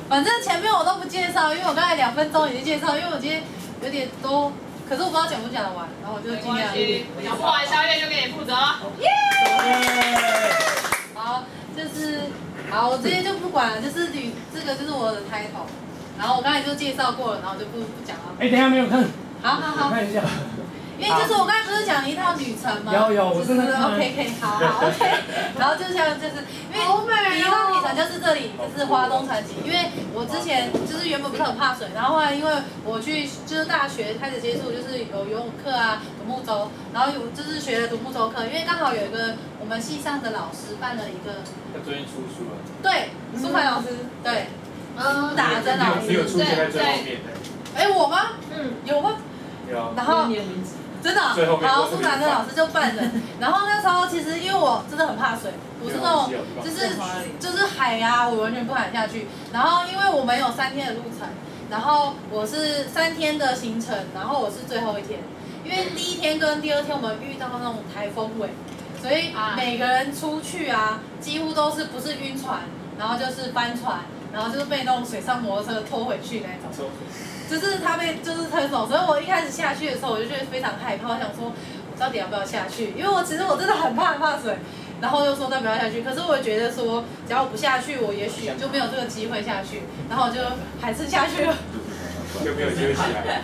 反正前面我都不介绍，因为我刚才2分钟已经介绍，因为我今天有点多，可是我不知道讲不讲得完，然后我就尽量。 讲不完，宵夜就给你负责。 耶！好，就是好，我这些就不管了，就是这个就是我的 title， 然后我刚才就介绍过了，然后就不讲了。 哎，等一下没有看。 好， 看一下。 因为就是我刚才不是讲一趟旅程吗？ 有，我真的 OK， 好 OK。然后就像就是因为一趟旅程就是这里，就是花东传奇。因为我之前就是原本不是很怕水，然后后来因为我去就是大学开始接触，就是有游泳课啊、独木舟，然后就是学了独木舟课，因为刚好有一个我们系上的老师办了一个。 他最近出书了。 对，苏凡老师，对，打针老师。 你有出现在最后面的。 哎，我吗？有吗？ 有。 然后。真的，好，苏达珍老师就办的。然后那时候其实因为我真的很怕水，我是那种就是海啊，我完全不敢下去。然后因为我们有3天的路程，然后我是3天的行程，然后我是最后一天，因为第1天跟第2天我们遇到那种台风尾，所以每个人出去啊，几乎都是不是晕船，然后就是翻船，然后就是被那种水上摩托车拖回去那种。就是他被就是推走，所以我一开始下去的时候，我就觉得非常害怕，我想说我到底要不要下去？因为我其实我真的很怕水，然后又说要不要下去，可是我觉得说只要我不下去，我也许就没有这个机会下去，然后我就还是下去了， 就没有机会起来。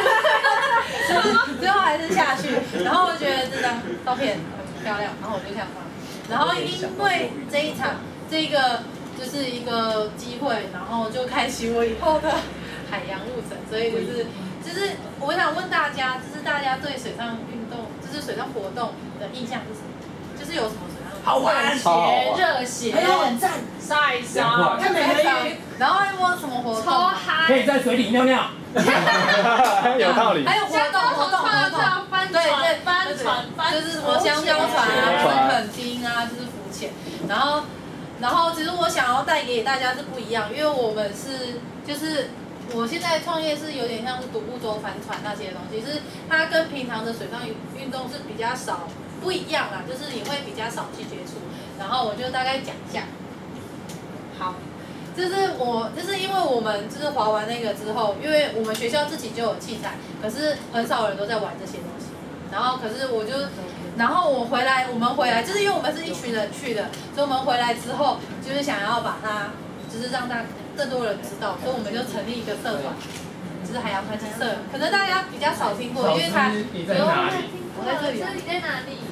最后还是下去，然后我觉得这张照片很漂亮，然后我就想放，然后因为这一场这个就是一个机会，然后就开启我以后的。海洋路程，所以就是我想问大家，就是大家对水上运动，就是水上活动的印象是什么？就是有什么水上好玩、 热血， 很赞， 晒伤， 看美人鱼， 然后还有没有什么活动？ 超嗨， 可以在水里尿尿。 有道理。 还有活动， 翻船，翻船， 就是什么香蕉船啊、垦丁啊，就是浮潜。然后其实我想要带给大家是不一样，因为我们是就是。我现在创业是有点像是独木舟、帆船那些东西，是它跟平常的水上运动是比较少不一样啦，就是你会比较少去接触。然后我就大概讲一下。好，就是因为我们就是滑完那个之后，因为我们学校自己就有器材，可是很少人都在玩这些东西。然后可是然后我们回来，就是因为我们是一群人去的，所以我们回来之后就是想要把它，就是让更多人知道，所以我们就成立一个社团，就是海洋传奇社。可能大家比较少听过，因为它你在哪里？ 我在这里。 你在哪里？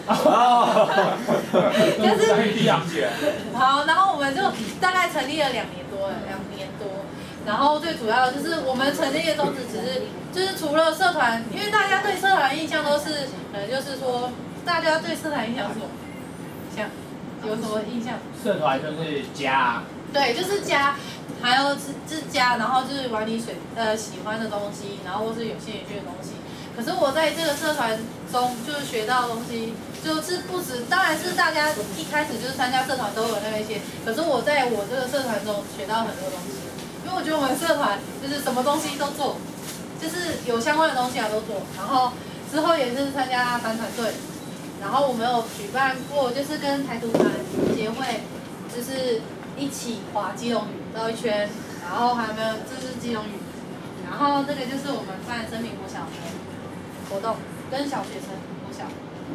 就是好，然后我们就大概成立了2年多了，2年多。然后最主要的就是我们成立的宗旨就是除了社团，因为大家对社团印象都是，就是说大家对社团印象是什么？像有什么印象？ 社团就是家。 对，就是家，还有是家，然后就是玩你喜欢的东西，然后或是有兴趣的东西。可是我在这个社团中就是学到的东西，就是不止，当然是大家一开始就是参加社团都有那一些，可是我在我这个社团中学到很多东西，因为我觉得我们社团就是什么东西都做，就是有相关的东西都做，然后之后也是参加帆船队，然后我们有举办过就是跟台独船协会就是一起划基隆屿绕一圈，然后还有没有这是基隆屿，然后这个就是我们办生命国小的活动，跟小学生国小。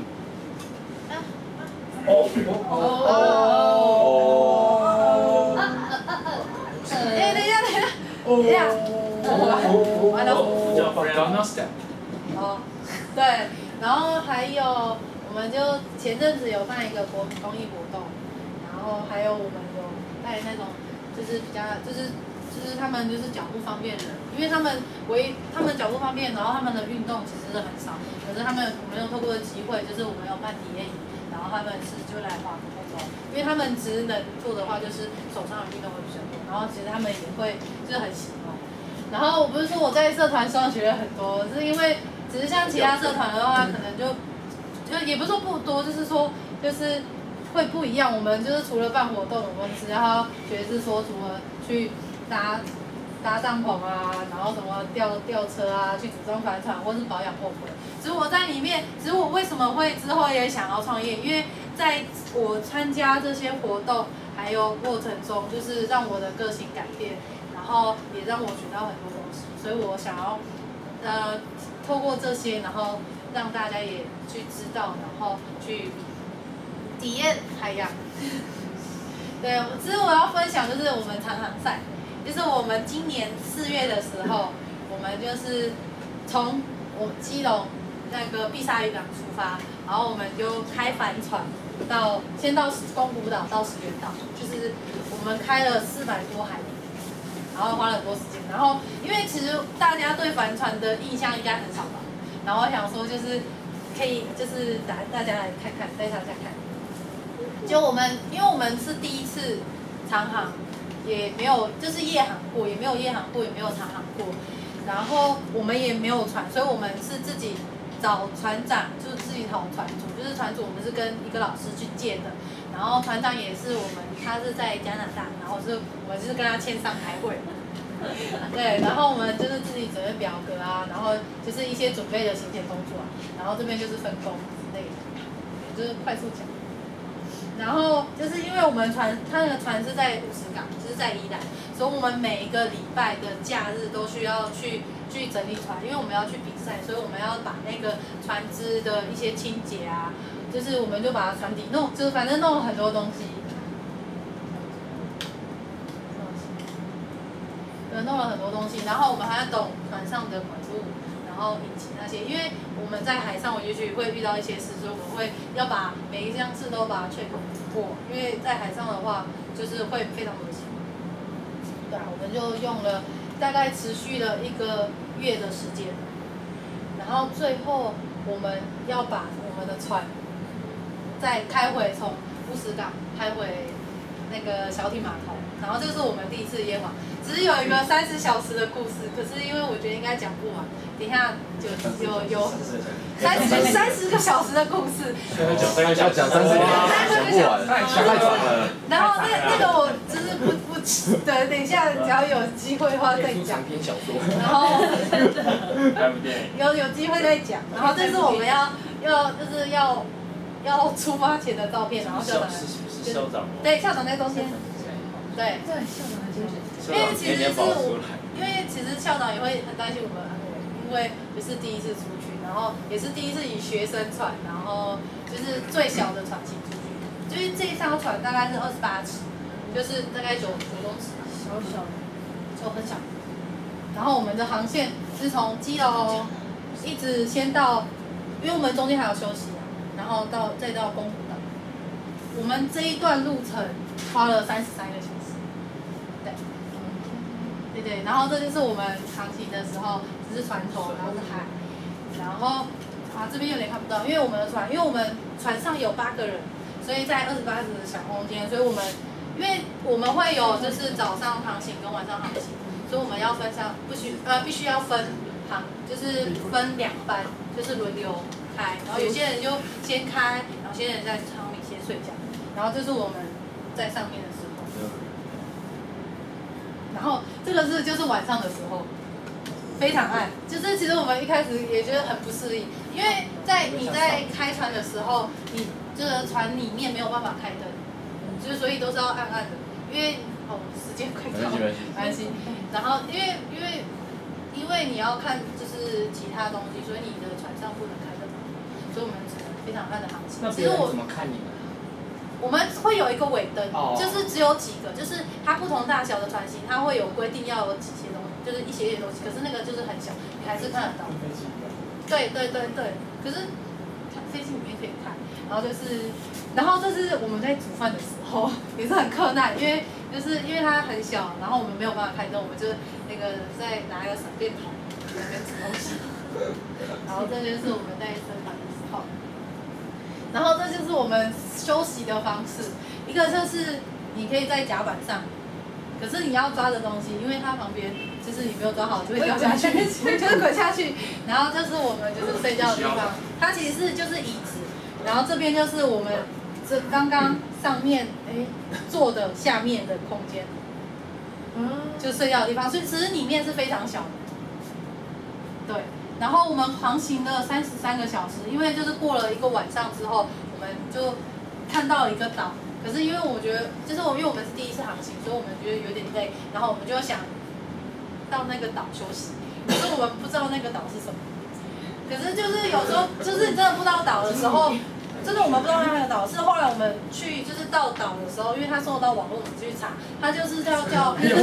哎，等一下，完了。哦，对，然后还有我们就前阵子有办一个公益活动，然后还有我们有带那种就是比较就是他们就是脚不方便的人，因为他们脚不方便，然后他们的运动其实是很少，可是我们有透过机会，就是我们有办体验营，然后他们就来划独木舟，因为他们只能做的话就是手上的运动会比较多，然后其实他们也会就是很喜欢。然后我不是说我在社团上学了很多，是因为只是像其他社团的话，可能就也不是说不多，就是说就是会不一样。我们就是除了办活动，我们只要学是说除了去搭帐篷啊，然后什么吊车啊，去组装帆船或是保养货柜。其实我在里面，其实我为什么会之后也想要创业，因为在我参加这些活动， 还有过程中就是让我的个性改变，然后也让我学到很多东西，所以我想要透过这些，然后让大家也去知道，然后去体验海洋。对，其实我要分享就是我们长航赛，就是我们今年4月的时候，我们就是从我基隆那个碧沙渔港出发，然后我们就开帆船先到宫古岛到石原岛，就是我们开了400多海里，然后花了很多时间。然后因为其实大家对帆船的印象应该很少吧，然后我想说就是可以就是大家来看看，带大家看。就因为我们是第一次长航，也没有就是夜航过，也没有夜航过，也没有长航过，然后我们也没有船，所以我们是自己找船长，就是自己找船主，就是船主我们是跟一个老师去借的，然后船长也是他是在加拿大，然后我们就是跟他签商开会，对，然后我们就是自己准备表格啊，然后就是一些准备的行前工作啊，然后这边就是分工之类的，就是快速讲。然后就是因为我们他那个船是在50港，就是在宜兰，所以我们每一个礼拜的假日都需要去整理船，因为我们要去比赛，所以我们要把那个船只的一些清洁啊，就是我们就把船底就是反正弄了很多东西，弄了很多东西，然后我们还要懂船上的管路，然后引擎那些，因为我们在海上，也许会遇到一些事，所以我们会要把每一项事都把它 check 过，因为在海上的话，就是会非常危险。对啊，我们就用了大概持续了1个月的时间，然后最后我们要把我们的船再开回从50港开回那个小艇码头，然后这是我们第一次夜航。只是有一个30小时的故事，可是因为我觉得应该讲不完，等一下有30个小时的故事。 要讲30年，讲不完，太长了。 然后那个我就是不对，等一下只要有机会的话再讲。 篇小说。 然后拍部电影。 有机会再讲。然后这是我们就是要出发前的照片，然后校长是校长。 对，校长在中间。对，校长在中间。因为其实校长也会很担心我们的安危，因为也是第一次出去，然后也是第一次以学生船，然后就是最小的船型出去，就是这一艘船大概是28尺，就是大概9公尺，小的，就很小。然后我们的航线是从基隆一直先到，因为我们中间还有休息啊，然后再到宫古岛。我们这一段路程花了33个小时，对，然后这就是我们航行的时候，只是船头，然后是海，然后这边有点看不到，因为我们船上有8个人，所以在28尺的小空间，所以因为我们会有就是早上航行跟晚上航行，所以我们要必须要分航，就是分2班，就是轮流开，然后有些人就先开，然后有些人在舱里先睡觉，然后这是我们在上面的时候。然后这个就是晚上的时候，非常暗。就是其实我们一开始也觉得很不适应，因为你在开船的时候，你这个船里面没有办法开灯，就是所以都是要暗暗的。因为时间快到了，没关系。然后因为你要看就是其他东西，所以你的船上不能开灯，所以我们只能非常暗的航行。 那别人怎么看你们？ 我们会有一个尾灯，就是只有几个，就是它不同大小的船型，它会有规定要有几些东西，就是一些东西。可是那个就是很小，你还是看得到。对。可是飞机里面可以看，然后这是我们在煮饭的时候，也是很困难，因为它很小，然后我们没有办法开灯，我们就再拿一个手电筒在那边煮东西。然后这就是我们在生产的时候。然后这就是我们休息的方式，一个就是你可以在甲板上，可是你要抓的东西，因为它旁边就是你没有抓好就会掉下去，就是滚下去。然后这是我们就是睡觉的地方，它其实就是椅子，然后这边就是我们刚刚上面坐的下面的空间，就睡觉的地方，所以其实里面是非常小的，对。然后我们航行了33个小时，因为就是过了一个晚上之后，我们就看到一个岛， 可是因为我觉得，就是因为我们是第一次航行，所以我们觉得有点累，然后我们就想到那个岛休息，可是我们不知道那个岛是什么。可是就是有时候就是真的不知道岛的时候，真的我们不知道那个岛是后来我们去就是到岛的时候，因为他搜到网络，我们去查，他就是叫啊，就是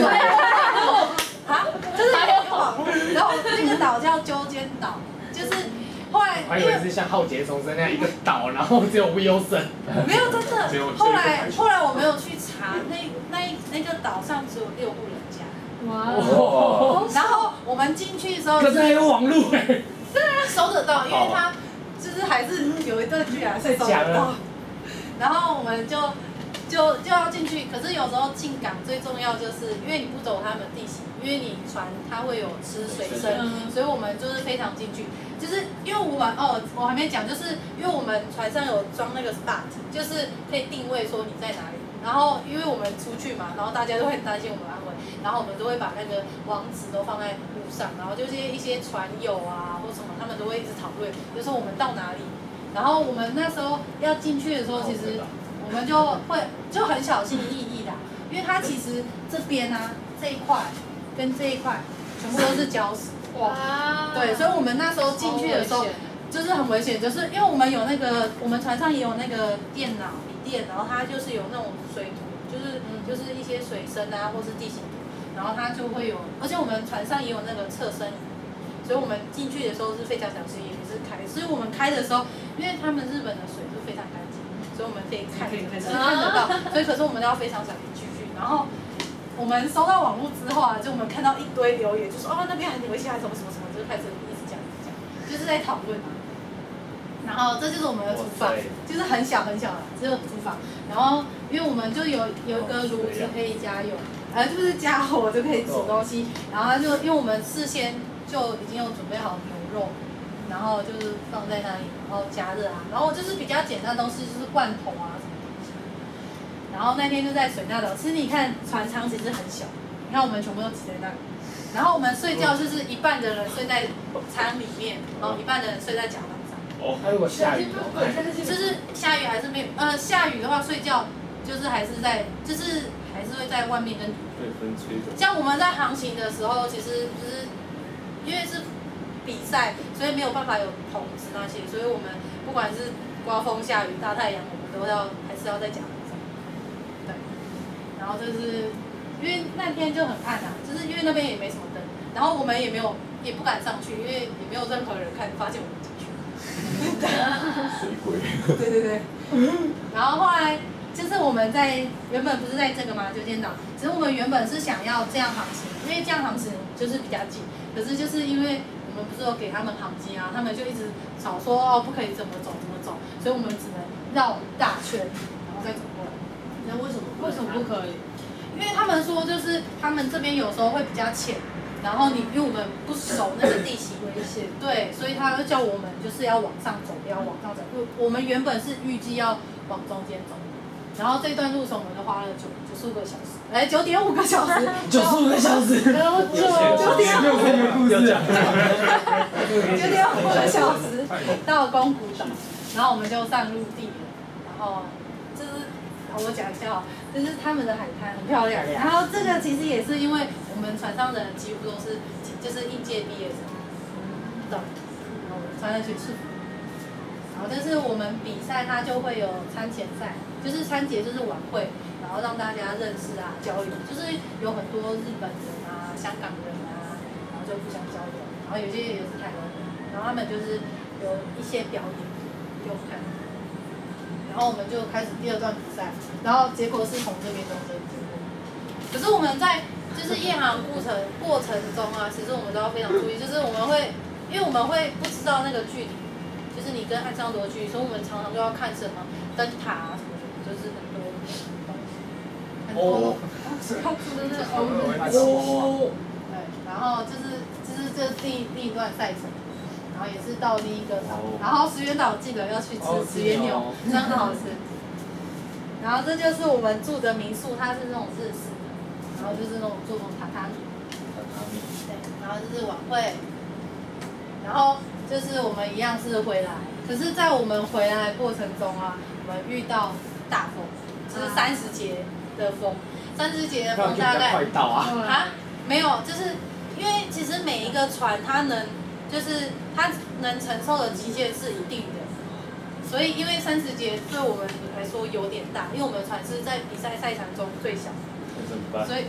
有网络，然后那个岛叫鸠间岛，就是后来我还以为是像浩劫重生那样一个岛，然后只有 Wilson。没有真的，后来我没有去查，那个岛上只有6户人家。哇！然后我们进去的时候， 可是还有网路哎。 对啊，搜得到，因为它就是还是有一段距离，所以搜得到。然后我们就要进去，可是有时候进港最重要就是因为你不走他们地形，因为你船它会有吃水深，所以我们就是非常进去。就是因为我们我还没讲，就是因为我们船上有装那个 spot， 就是可以定位说你在哪里。然后因为我们出去嘛，然后大家都会担心我们安危，然后我们都会把那个网址都放在路上，然后就是一些船友啊或什么，他们都会一直讨论，就说我们到哪里。然后我们那时候要进去的时候，其实我们就很小心翼翼的，因为它其实这边啊这一块跟这一块全部都是礁石。哇！对，所以我们那时候进去的时候就是很危险，就是因为我们有那个我们船上也有那个电脑。然后它就是有那种水图，就是一些水深啊，或是地形图，然后它就会有，而且我们船上也有那个测深仪，所以我们进去的时候是非常小心，也不是开，所以我们开的时候，因为他们日本的水是非常干净，所以我们可以看得到，所以可是我们要非常小心进去。然后我们收到网络之后啊，就我们看到一堆留言，就说那边很危险，什么什么什么，就是开始一直讲，就是在讨论啊。然后这就是我们的厨房，就是很小很小的，只有厨房。然后因为我们就有一个炉子可以加油，就是加火就可以煮东西。然后就因为我们事先就已经有准备好牛肉，然后就是放在那里，然后加热啊。然后就是比较简单的东西，就是罐头啊什么东西。然后那天就在水那岛，其实你看船舱其实很小，你看我们全部都挤在那里。然后我们睡觉就是一半的人睡在舱里面，然后一半的人睡在甲板。 那如果下雨， 就是下雨还是没有下雨的话睡觉就是还是会在外面跟对风吹着。 像我们在航行的时候，其实就是因为是比赛，所以没有办法有棚子那些，所以我们不管是刮风下雨大太阳，我们都还是要在甲板上。对，然后就是因为那天就很暗啊，就是因为那边也没什么灯，然后我们也不敢上去，因为也没有任何人发现我们。 水鬼。 对。然后后来就是我们原本不是在这个吗？鸠间岛，其实我们原本是想要这样航行，因为这样航行就是比较近。可是就是因为我们不是有给他们航机啊，他们就一直吵说不可以怎么走，所以我们只能绕大圈，然后再走过来。 那为什么不可以？ 因为他们说就是他们这边有时候会比较浅。然后因为我们不熟那个地形， 危险。 对，所以他就叫我们就是要往上走，不要往上走。我们原本是预计要往中间走，然后这段路程我们就花了95个小时，9.5个小时 ，95个小时 ，9.5个小时到宫古岛，然后我们就上陆地了，然后就是我讲一下就是他们的海滩很漂亮，然后这个其实也是因为我们船上的人几乎都是就是应届毕业生，然后我们穿上去制服，然后但是我们比赛它就会有餐前赛，就是餐节就是晚会，然后让大家认识啊交流，就是有很多日本人啊、香港人啊，然后就互相交流，然后有些也是台湾人，然后他们就是有一些表演给我们看。然后我们就开始第2段比赛，然后结果是从这边中间经过。可是我们在就是夜航过程中啊，其实我们都要非常注意，就是因为我们会不知道那个距离，就是你跟岸上多距离，所以我们常常都要看什么灯塔啊什么的，就是很多东西。对，然后就是这第一段赛程。然后也是到另一个岛，然后石原岛记得要去吃石原牛，真好吃。然后这就是我们住的民宿，它是那种日式的，然后就是那种做榻榻米。对，然后就是晚会，然后就是我们一样是回来，可是，在我们回来的过程中啊，我们遇到大风， 就是30节的风，30节的风大概快到啊， 没有，就是因为其实每一个船它能承受的极限是一定的，所以因为30节对我们来说有点大，因为我们的船是在比赛赛场中最小的，所以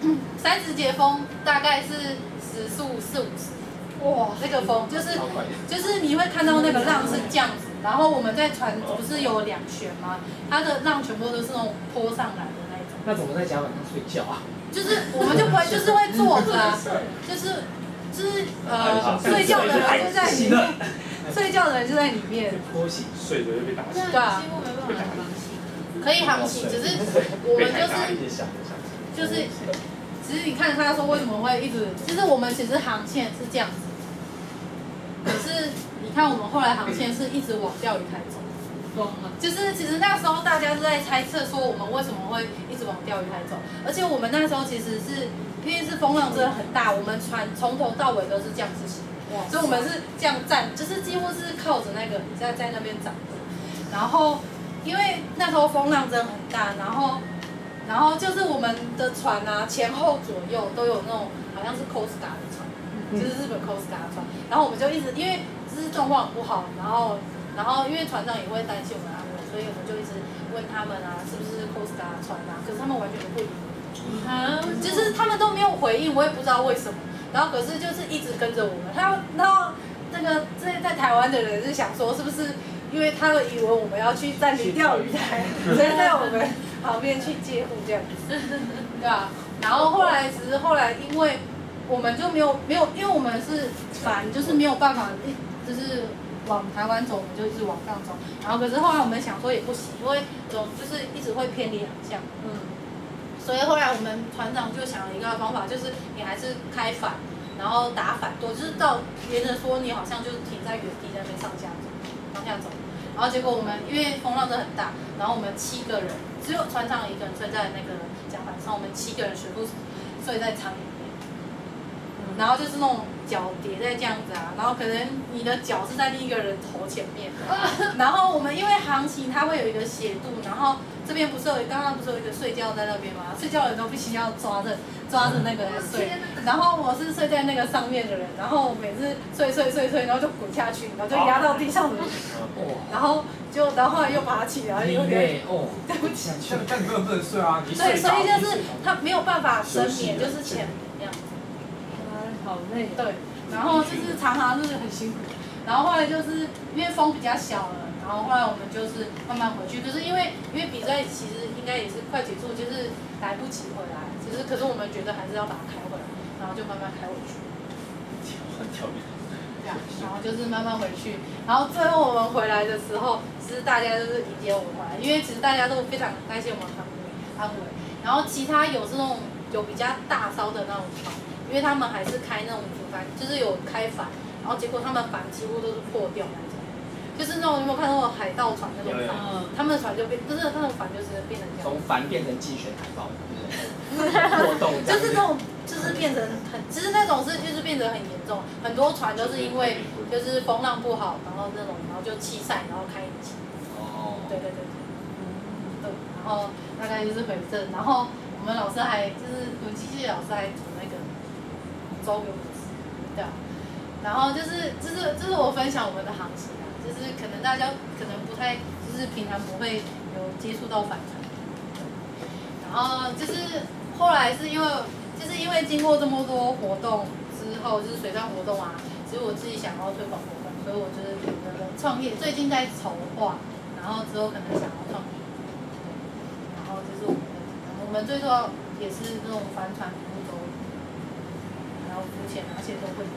30节风大概是时速40-50，哇，那个风就是你会看到那个浪是这样子，然后我们在船不是有2旋吗？它的浪全部都是那种坡上来的那种。 那怎么在甲板上睡觉啊？ 就是我们就不会，就是会坐着啊，就是睡觉的人就在里面，睡觉的人就在里面。 拖行睡着就被打醒。 对啊， 几乎没办法航行。 可以航行，只是我们就是只是你看他说为什么会一直，就是我们其实航线是这样子，可是你看我们后来航线是一直往钓鱼台走。就是其实那时候大家都在猜测说我们为什么会一直往钓鱼台走，而且我们那时候其实是因为是风浪真的很大，我们船从头到尾都是这样子行，所以我们是这样站，就是几乎是靠着那个在那边长的。然后因为那时候风浪真的很大，然后就是我们的船啊前后左右都有那种好像是 Coast Guard 的船，就是日本 Coast Guard 的船，然后我们就一直因为就是状况很不好，然后因为船长也会担心我们安危，所以我们就一直问他们啊，是不是 Coast Guard 船啊？可是他们完全不回应，就是他们都没有回应，我也不知道为什么。然后可是就是一直跟着我们，然后那个在台湾的人是想说，是不是因为他们以为我们要去占领钓鱼台，所以在我们旁边去借护这样子，对吧？然后后来因为我们就没有，因为我们是船，就是没有办法，就是往台湾走，我们就一直往上走。然后可是后来我们想说也不行，因为就是一直会偏离航向。所以后来我们船长就想了一个方法，就是你还是开反，然后打反舵，就是沿着说你好像就是停在原地在那边上下走。然后结果我们因为风浪真的很大，然后我们7个人，只有船长一个人睡在那个甲板上，我们7个人全部睡在舱里面。然后就是那种脚叠在这样子啊，然后可能你的脚是在另一个人头前面，然后我们因为航行它会有一个斜度，然后这边刚刚不是有一个睡觉在那边吗？睡觉的人都必须要抓着那个来睡，然后我是睡在那个上面的人，然后每次睡，然后就滚下去，然后就压到地上的人，然后后来又爬起来，有点对不起， 但你不能睡啊，你对，所以就是他没有办法深眠，就是潜那样。 好累。 对，然后就是常常就是很辛苦，然后后来就是因为风比较小了，然后后来我们就是慢慢回去。可是因为比赛其实应该也是快结束，就是来不及回来。可是我们觉得还是要把它开回来，然后就慢慢开回去。 很跳跃。 对啊，然后就是慢慢回去，然后最后我们回来的时候，其实大家就是迎接我们回来，因为其实大家都非常担心我们安危。然后其他有这种比较大艘的那种船。因为他们还是开那种主帆，就是有开帆，然后结果他们帆几乎都是破掉那种，就是那种有没有看到海盗船那种帆？他们的船就就是那种帆就是变成这样。 从帆变成竞选海报，破洞。 就是那种，就是变成其实那种就是变得很严重，很多船都是因为就是风浪不好，然后就弃赛，然后开引擎。对。然后大概就是回正，然后我们老师还就是轮机械老师还煮那个粥给我们吃，对啊。然后这是我分享我们的航行啊，就是可能大家可能不太，就是平常不会有接触到帆船。然后就是后来是因为经过这么多活动之后，就是水上活动啊，其实我自己想要推广活动，所以我就是创业，最近在筹划，然后之后可能想要创业。然后就是我们最主要也是那种帆船服务都，然后浮潜而且都会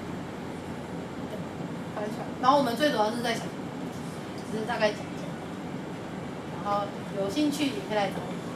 帆船。然后我们最主要是在小，只是大概讲一讲。然后有兴趣也可以来找我。